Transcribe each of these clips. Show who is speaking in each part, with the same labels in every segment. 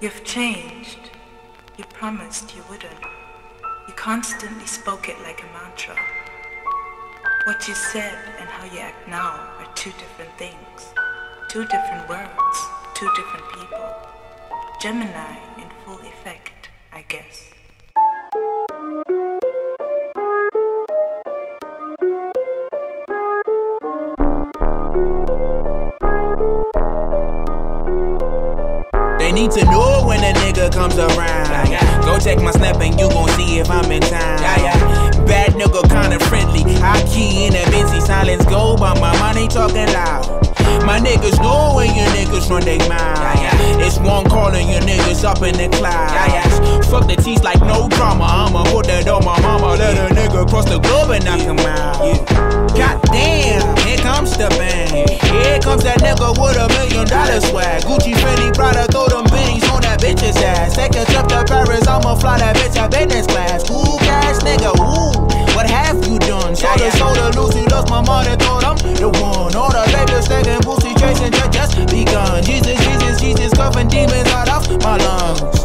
Speaker 1: You've changed. You promised you wouldn't. You constantly spoke it like a mantra. What you said and how you act now are two different things. Two different worlds, two different people. Gemini in full effect, I guess.
Speaker 2: They need to know when a nigga comes around. Go check my snap and you gon' see if I'm in town. Bad nigga kinda friendly, high key in a busy silence go, but my mind ain't talking loud. My niggas know when your niggas run they mouth. It's one calling your niggas up in the clouds. Fuck the teeth like no drama. I'ma put that on my mama. Let a nigga cross the globe and knock him out. Goddamn, here comes the bang. Here comes that nigga with $1 million swag. Gucci, Fendi, Prada, throw them beans on that bitch's ass. Take a trip to Paris, I'ma fly that bitch at business class. Cool cash nigga, ooh, what have you done? Soda, Lucy, lost my mother, thought I'm the one. All the labels taking pussy, chasing just begun. Jesus, coughing demons out of my lungs.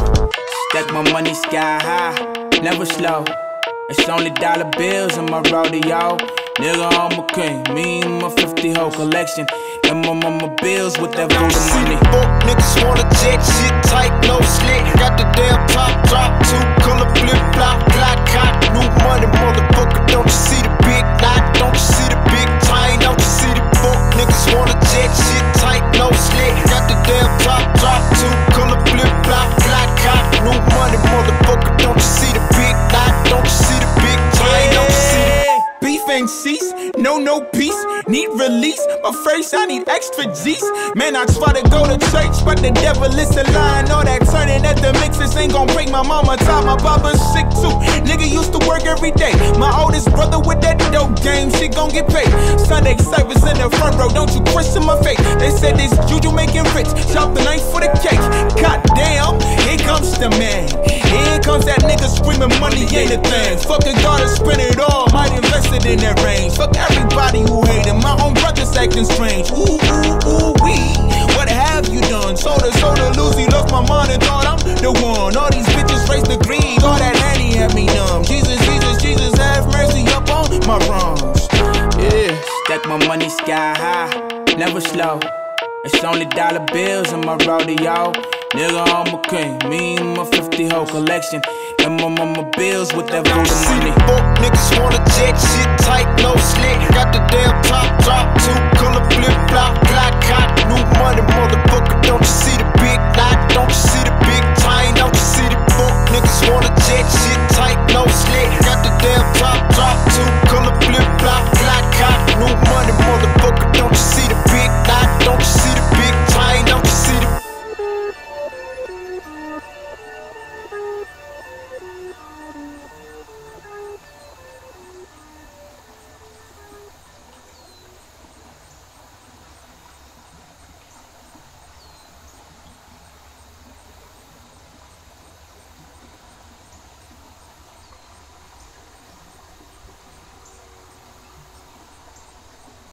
Speaker 2: Stack my money sky high, never slow. It's only dollar bills in my rodeo. Nigga, I'm a king, me and my 50 whole collection. And my bills with that voodoo money.
Speaker 3: Fuck niggas wanna jet, shit tight, no slick. Got the damn top drop, 2-color flip flop, clock, new money, motherfucker. Don't you see the big knot? Don't you see the big chain? Don't you see the fuck niggas wanna jet, shit tight, no slick. Got the damn top drop, 2-color flip flop, clock, new money, motherfucker. Don't you see the big knot? Don't you see the big chain? Don't you see the
Speaker 2: beef ain't cease, no peace, need release. My face, I need extra G's. Man, I try to go to church, but the devil is a lie. All that turning at the mixers ain't gon' break my mama top. My papa's sick too. Nigga used to work every day. My oldest brother with that dope game, shit gon' get paid. Sunday service in the front row, don't you question my faith. They said this juju making rich, chop the knife for the cake. Goddamn, here comes the man. Here comes that nigga screaming money ain't a thing. Fuck a gotta spend it all, might invest it in that range. Fuck everybody who hate him, my own brother's acting strange. Ooh, wee, what have you done? Soda, Lucy, lost my mind and thought I'm the one. All these bitches race the greed, all that Annie had me numb. Jesus, have mercy up on my wrongs. Yeah, stack my money sky high, never slow. It's only dollar bills in my rodeo. Nigga, I'm a king, me and my 50 whole collection. And my bills with that voodoo money.
Speaker 3: Fuck niggas wanna jet, shit tight, no slick. Got the damn top drop,